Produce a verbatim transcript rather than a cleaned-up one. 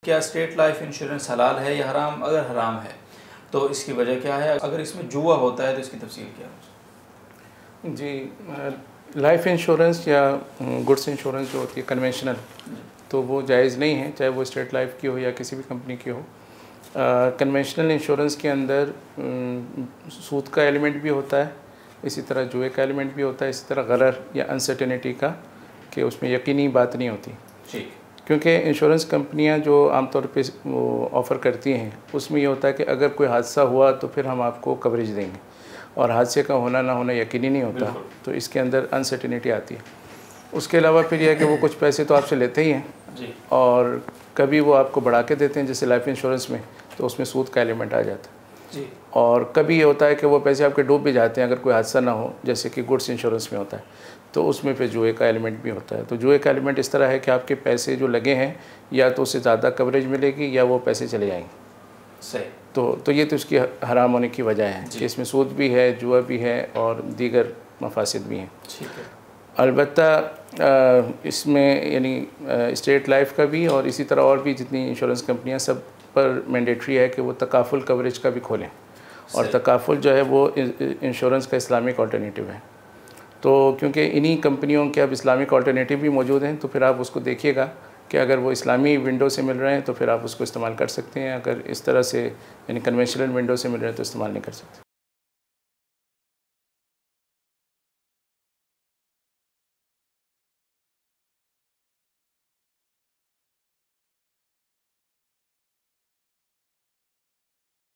کیا state life insurance حلال ہے یا حرام؟ اگر حرام ہے تو اس کی وجہ کیا ہے؟ اگر اس میں جوا ہوتا ہے تو اس کی تفصیل کیا ہے؟ جی، لائف انشورنس یا گڈس انشورنس جو ہوتی ہے کنونشنل، تو وہ جائز نہیں ہے، چاہے وہ اسٹیٹ لائف کی ہو یا کسی بھی کمپنی کی ہو۔ کنونشنل انشورنس کے اندر سود کا ایلیمنٹ بھی ہوتا ہے، اسی طرح جوئے کا ایلیمنٹ بھی ہوتا ہے، اسی طرح غرر یا انسرٹینٹی کا، کہ اس میں یقینی بات نہیں ہوتی۔ ٹھیک، کیونکہ انشورنس کمپنیاں جو عام طور پہ وہ آفر کرتی ہیں، اس میں یہ ہوتا ہے کہ اگر کوئی حادثہ ہوا تو پھر ہم آپ کو کوریج دیں گے، اور حادثے کا ہونا نہ ہونا یقینی نہیں ہوتا، تو اس کے اندر انسرٹینٹی آتی ہے۔ اس کے علاوہ پھر یہ ہے کہ وہ کچھ پیسے تو آپ سے لیتے ہی ہیں، اور کبھی وہ آپ کو بڑھا کے دیتے ہیں، جیسے لائف انشورنس میں تو اس میں سود کا ایلیمنٹ آ جاتا ہے، جی، اور کبھی یہ ہوتا ہے کہ وہ پیسے آپ کے ڈوب بھی جاتے ہیں اگر کوئی حادثہ نہ ہو، جیسے کہ گڈس انشورنس میں ہوتا ہے، تو اس میں پھر جوئے کا ایلیمنٹ بھی ہوتا ہے۔ تو جوئے کا ایلیمنٹ اس طرح ہے کہ آپ کے پیسے جو لگے ہیں یا تو اس سے زیادہ کوریج ملے گی یا وہ پیسے چلے جائیں گے۔ صحیح۔ تو تو یہ تو اس کی حرام ہونے کی وجہ ہے کہ اس میں سود بھی ہے، جوا بھی ہے، اور دیگر مفاسد بھی ہیں۔ ٹھیک ہے۔ البتہ اس میں یعنی اسٹیٹ لائف کا بھی اور اسی طرح اور بھی جتنی انشورنس کمپنیاں سب پر مینڈیٹری ہے کہ وہ تکافل کوریج کا بھی کھولیں، اور تکافل جو ہے وہ انشورنس کا اسلامک آلٹرنیٹیو ہے۔ تو کیونکہ انہی کمپنیوں کے اب اسلامک آلٹرنیٹیو بھی موجود ہیں، تو پھر آپ اس کو دیکھیے گا کہ اگر وہ اسلامی ونڈو سے مل رہے ہیں تو پھر آپ اس کو استعمال کر سکتے ہیں، اگر اس طرح سے یعنی کنونشنل ونڈو سے مل رہے ہیں تو استعمال نہیں کر سکتے۔